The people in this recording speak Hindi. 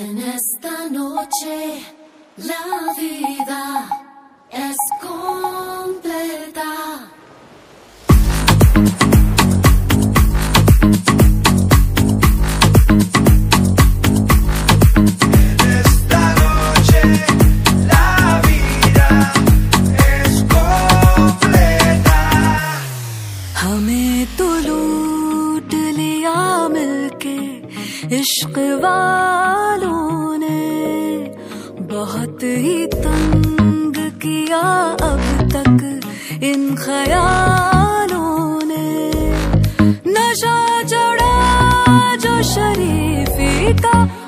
En esta noche la vida es completa. En esta noche la vida es completa. हमें तो लूट लिया मिलके इश्क वालों ने, बहुत ही तंग किया अब तक इन ख्यालों ने। नशा चढ़ा जो शरीफी का